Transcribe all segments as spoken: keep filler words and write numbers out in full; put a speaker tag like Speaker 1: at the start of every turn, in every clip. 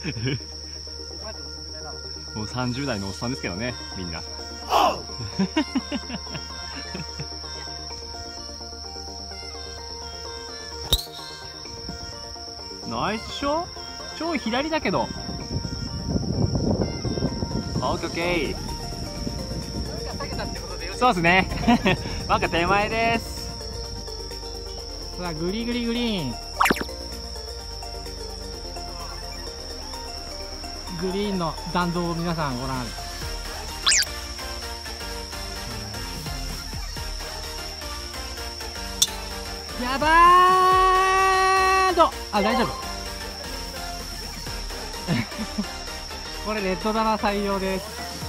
Speaker 1: もうさんじゅう代のおっさんですけどね、みんな。ナイスショー。超左だけど。オッケーオッケー。そうですね。バンカー手前です。
Speaker 2: さあグリグリグリーン。グリーンの弾道を皆さんご覧あれ。やばーと、あ、大丈夫。これレッド玉採用です。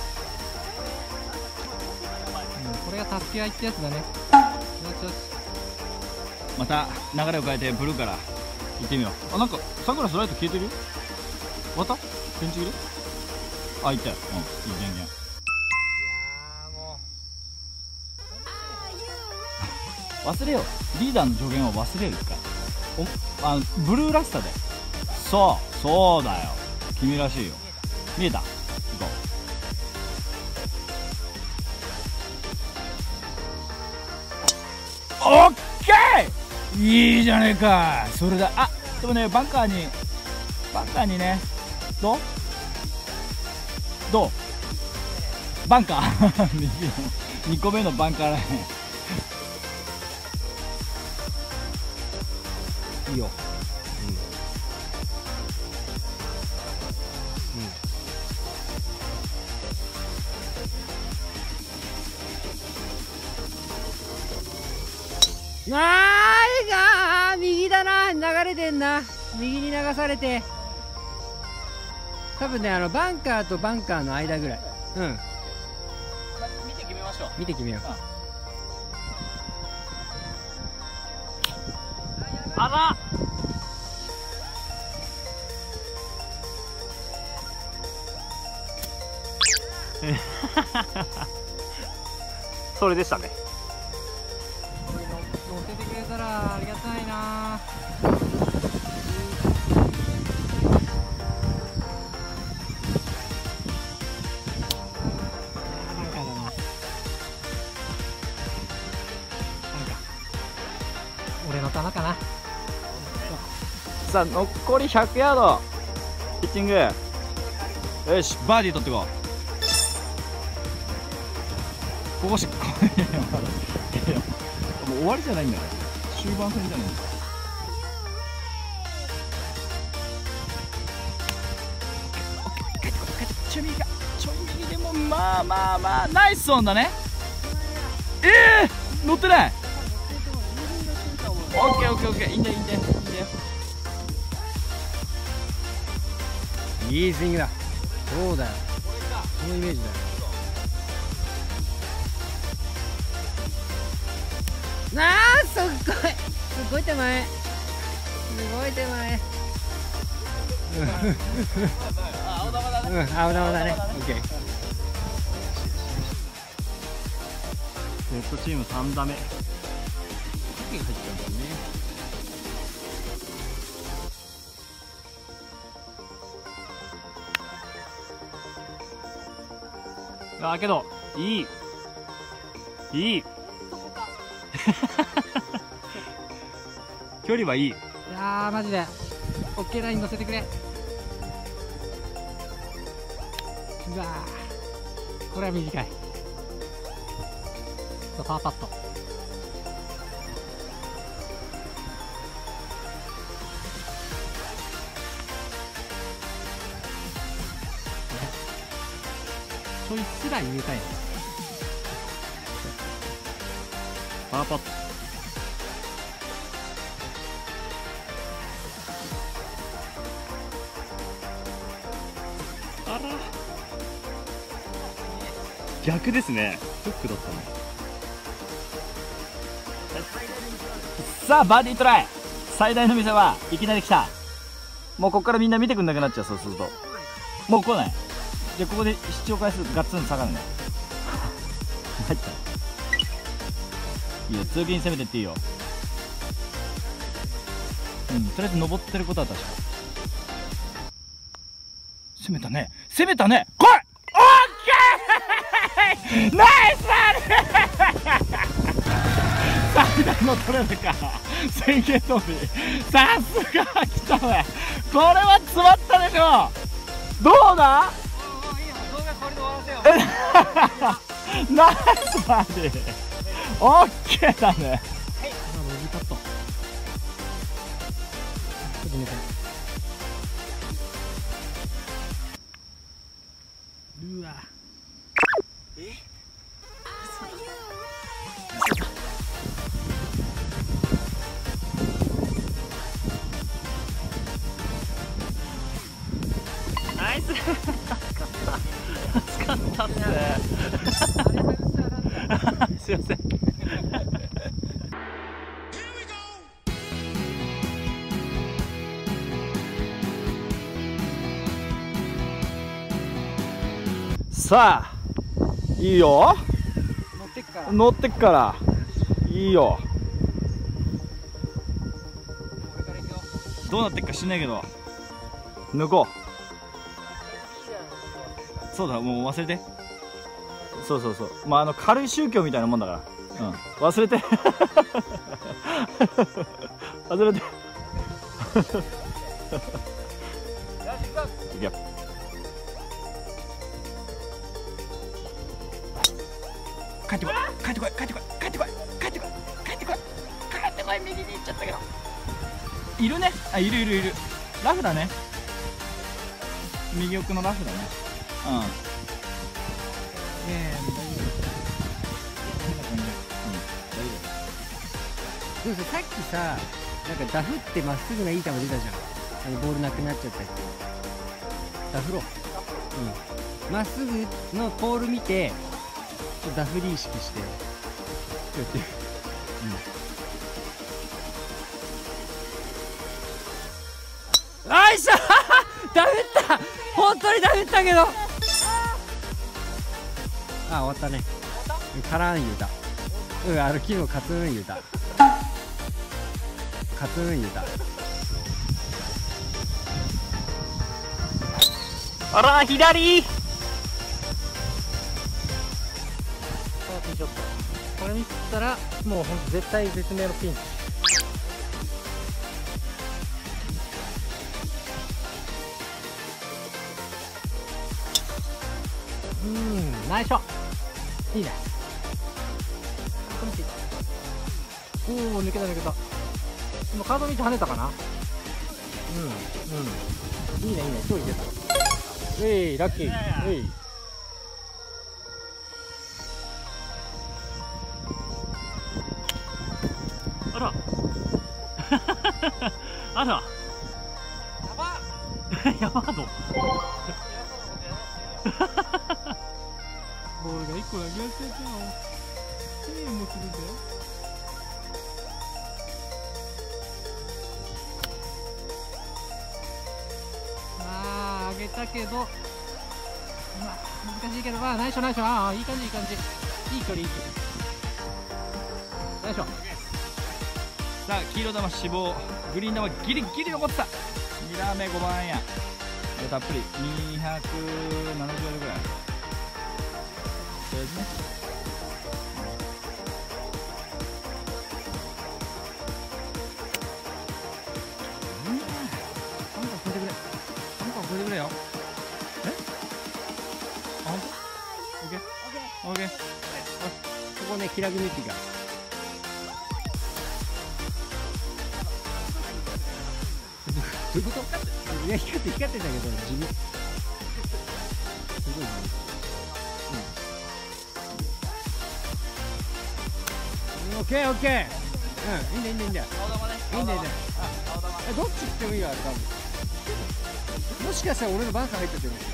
Speaker 2: うん、これが助け合いってやつだね。よしよし。
Speaker 3: また流れを変えてブルーから行ってみよう。あ、なんかサクラスライト消えてるよ。終わった？電池切れ？あ、行ったよ。うん、いい電源。忘れよう。リーダーの助言を忘れるか。お、あのブルーらしさで。そうそうだよ、君らしいよ。見えた。行こう。オッケー、いいじゃねえか。それだ。あ、でもね、バンカーにバンカーにね、どうどうバンカーにこめのバンカーらへん。いいよ。
Speaker 2: なーいがー、右だな。流れてんな。右に流されて、多分ね、あのバンカーとバンカーの間ぐらい。うん、
Speaker 3: 見て決めましょう。
Speaker 2: 見て決めよう。
Speaker 1: あら。それでしたね。
Speaker 2: 乗せてくれたらありがたいな。俺の球かな。
Speaker 3: さあ残りひゃくヤード。ピッチング。よし、バーディー取ってこう。ここしこもう終わりじゃないんだよ。終盤戦じゃないんだよ。ちょい右か、ちょい右でもまあまあまあナイスオンだね。ええー、乗ってない。オッケーオッケーオッケー、いいんだよいいんだよいいんだよ。
Speaker 2: いいスイングだ。そうだよ、そのイメージだよ。なあ、すっごいすごい手前、すごい手前。
Speaker 3: 青玉だね。
Speaker 2: うん、青玉だね。オッケー。
Speaker 1: レッドチームさん打目。影が入っちゃうんだよね。あ、けどいいいい距離はいい。
Speaker 2: いやー、マジでオッケーライン乗せてくれ。うわー、これは短い。パーパット。ちょいすら入れたいね。
Speaker 1: パーパット。あら、逆ですね。フックだったね。
Speaker 3: さあバーディートライ。最大の見せ場いきなり来た。もうここからみんな見てくんなくなっちゃう。そうするともう来ない。じゃあここで視聴回数ガッツン下がるね。入った。いいよ、通勤攻めてっていいよ。うん、とりあえず登ってることは確か。 攻めたね攻めたね来いオッケーナイスバーディー最大の取れるか宣言通りさすが来たねこれは詰まったでしょどうだナイスバーディーオッケーだね
Speaker 2: はい今のリパットちょっと寝てうわえ
Speaker 1: ナイス助かった助かったってすいません
Speaker 3: さあいいよ
Speaker 2: 乗ってっから
Speaker 3: 乗ってっからいいよどうなってっか知んないけど抜こうそうだもう忘れてそうそうそうまああの軽い宗教みたいなもんだからうん忘れて忘れていけ帰ってこい帰ってこい帰ってこい帰ってこい帰ってこい帰ってこい帰ってこい右に行っちゃったけどいるねあいるいるいるラフだね右奥のラフだねうんええ大丈夫
Speaker 2: でもささっきさなんかダフってまっすぐないい球出たじゃんあのボールなくなっちゃったけどダフろううんまっすぐのポール見てちょっとダフり意識してやってるうんよいしょダフった本当にダフったけどあ終わったねからん言うたうんあの昨日カツン言うたカツン言うた
Speaker 1: あら左
Speaker 2: ちょっとこれ見たらもうほんと絶対絶命のピンチうーんナイスショットいいねおお抜けた抜けた今カード道跳ねたかなうんうんいいねいいね距離出たういラッキーうい
Speaker 1: あらあらやばーの
Speaker 2: ボールがいっこ投げられてたのせんえんもするんだよまああげたけどまあ難しいけどまあナイスショナイスショああいい感じいい感じいい距離いい距離ナイスショ
Speaker 3: さあ黄色玉死亡グリーン玉ギリギリ残ってたに打目ごばんやたっぷりにひゃくななじゅうヤードぐらいとりあえずねうん
Speaker 2: 三角超えてくれ三角超えてくれよ
Speaker 3: えあほんとオッケーオッケー
Speaker 2: ここねキラグミキがどういうこといや光って光ってたけど地味すごい地味うんオッケーオッケーうんいいんだいいんだいいんだよいいんだいいんだよえどっち行ってもいいよあれ多分もしかしたら俺のバンカー入っててもいい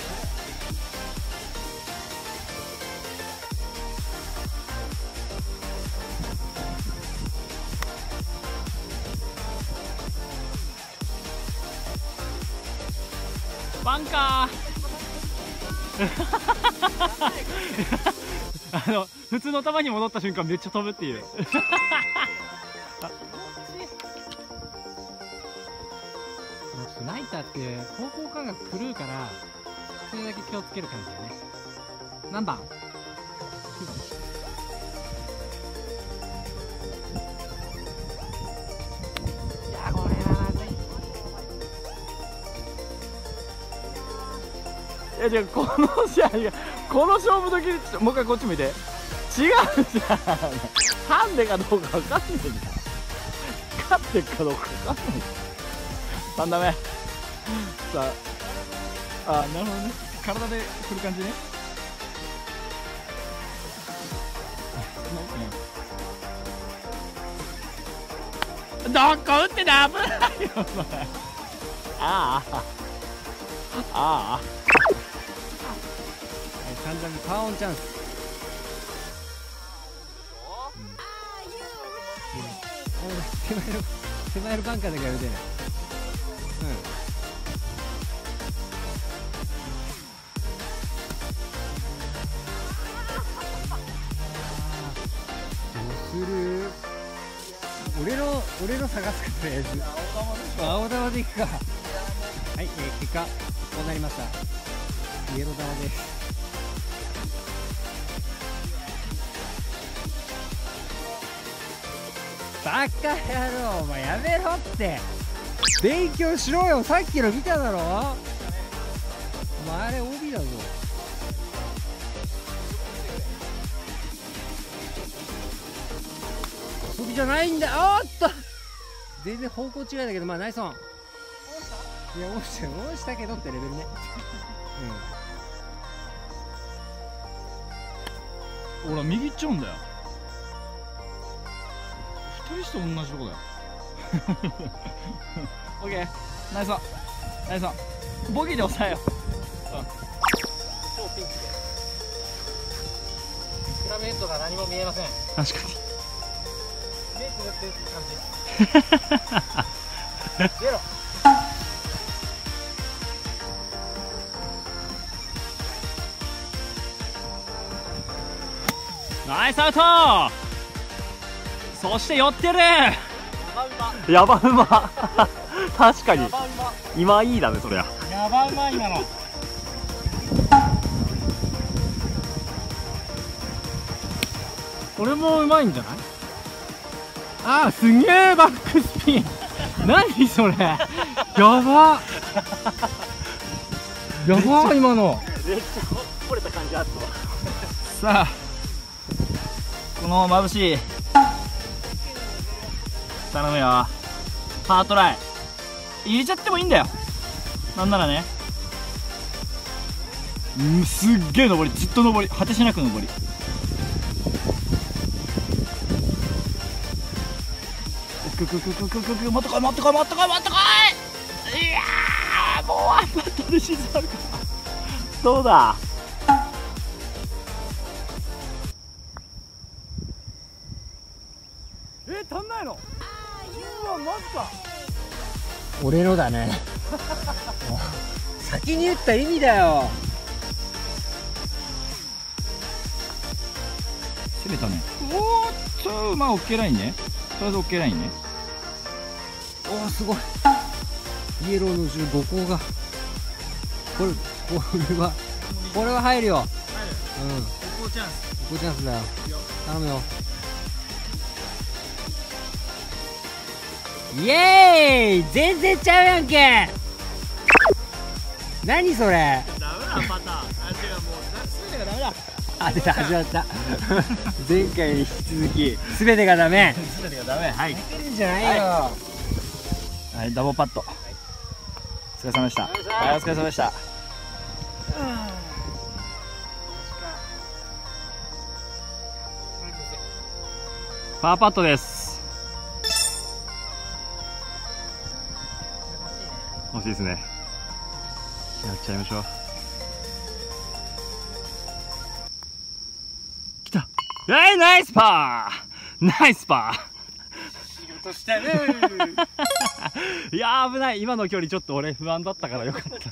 Speaker 1: バンカーあの普通の球に戻った瞬間めっちゃ飛ぶっていう
Speaker 2: ナイタたっていう方向感覚狂うから、それだけ気をつける感じだね。何番？きゅうばん。いやこれはまずい。
Speaker 3: いや違う、この試合がこの勝負時にもう一回こっち向いて。違うじゃん。ハンデかどうか分かんないじゃん。勝ってるかどうか分かんない。さん打目。さあ、あ、なるほどね。体で振る感じね。どこ打ってんだ、危ないよお前。ああああ。
Speaker 2: さん打目パーオンチャンス。手前の手前のバンカーだけは打てない。うん。どうする？俺の俺の探すかとりあえず。青玉でいくか。はい、えー、結果こうなりました。イエロー玉です。バカ野郎、お前やめろって。勉強しろよ、さっきの見ただろ。お前あれ オービー だぞ。遊びじゃないんだ。おーっと全然方向違いだけど、まあナイスオン。いや、押した押したけどってレベルね。
Speaker 3: うん、俺は右行っちゃうんだよ。二人して同じとこだよ。オッケー、ナイスオン、ナイスオン。ボギーで抑えよう。
Speaker 2: 超ピンクでクラブヘッドが何も見えません。
Speaker 3: 確かに
Speaker 2: メイク塗ってるって感じ。ゼロ。
Speaker 3: ナイスアウト。そして寄ってる。ヤバウマ。確かに今いいだね、そりゃ。
Speaker 2: ヤバウマ今の。これもうまいんじゃない？あー、すげえバックスピン。何それ。やば。やば今の。
Speaker 3: めっちゃ折れた感じあったわ。さあ、この眩しい頼むよ。パートライ入れちゃってもいいんだよ。なんならね。うん、すっげえ上り、ずっと上り、果てしなく上り。くくくくくくく、もっとこいもっとこいもっとこいもっとこい。いやー、もうワンパットで沈まるか。どうだ。え、足んないの。うわ、マジか。
Speaker 2: 俺のだね。先に打った意味だよ。
Speaker 3: 攻めたね。おーっと、まあオッケーラインね。とりあえずオッケーラインね。
Speaker 2: おお、すごい。イエローのじゅうごこうがこれこれはこれは入るよ。うん、ここチャンス、ここチャンスだよ。頼むよ。イエーイ、全然ちゃうやんけ。何それ。
Speaker 1: ダメだパターン。あ、違う、もう全てがダメだ。
Speaker 2: あ、出た、始まった。前回に引き続き全てがダメ。
Speaker 1: 全てがダメ。はい。
Speaker 2: 負けるんじゃないよ。
Speaker 3: はい、ダボパット。お疲れ様でした。はい、お疲れ様でした。パーパットです。欲しいですね。やっちゃいましょう。来た。えい、ナイスパー。ナイスパー。
Speaker 2: 仕事したね。
Speaker 3: いやー、危ない。今の距離ちょっと俺不安だったからよかった。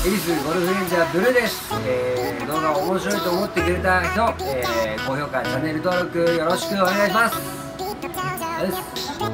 Speaker 2: 恵比寿ゴルフレンジャーブルーです。えー、動画面白いと思ってくれた人、えー、高評価、チャンネル登録よろしくお願いします。です。